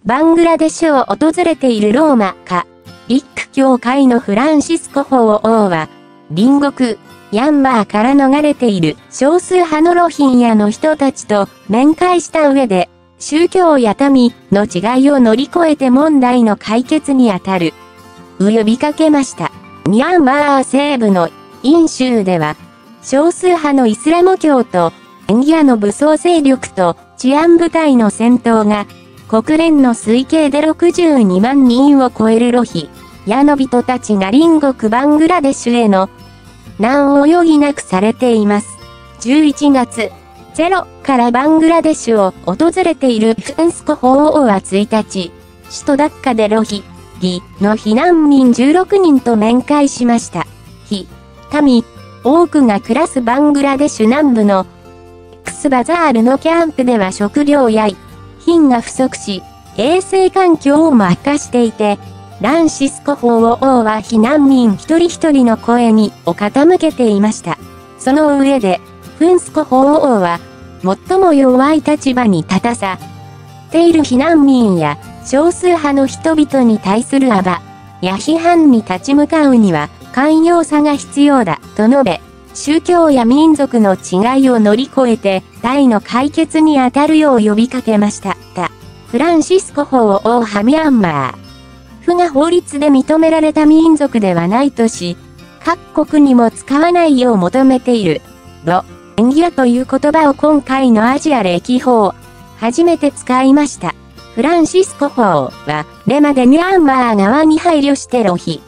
バングラデシュを訪れているローマカリック教会のフランシスコ法王は、隣国、ミャンマーから逃れている少数派のロヒンヤの人たちと面会した上で、宗教や民の違いを乗り越えて問題の解決に当たる、呼びかけました。ミャンマー西部のイン州では、少数派のイスラム教と、エンギアの武装勢力と治安部隊の戦闘が、国連の推計で62万人を超えるロヒヤの人たちが隣国バングラデシュへの難を余儀なくされています。11月、ゼロからバングラデシュを訪れているフンスコ法王は1日、首都ダッカでロヒギの避難民16人と面会しました。民、多くが暮らすバングラデシュ南部のクスバザールのキャンプでは食料や品が不足し、衛生環境も悪化していて、フランシスコ法王は避難民一人一人の声に傾けていました。その上で、フンスコ法王は、最も弱い立場に立たさている避難民や少数派の人々に対するや批判に立ち向かうには寛容さが必要だと述べ、宗教や民族の違いを乗り越えて、大の解決に当たるよう呼びかけました。フランシスコ法王はミャンマー。府が法律で認められた民族ではないとし、各国にも使わないよう求めている。エンギアという言葉を今回のアジア歴訪、初めて使いました。フランシスコ法は、レマでミャンマー側に配慮してロヒ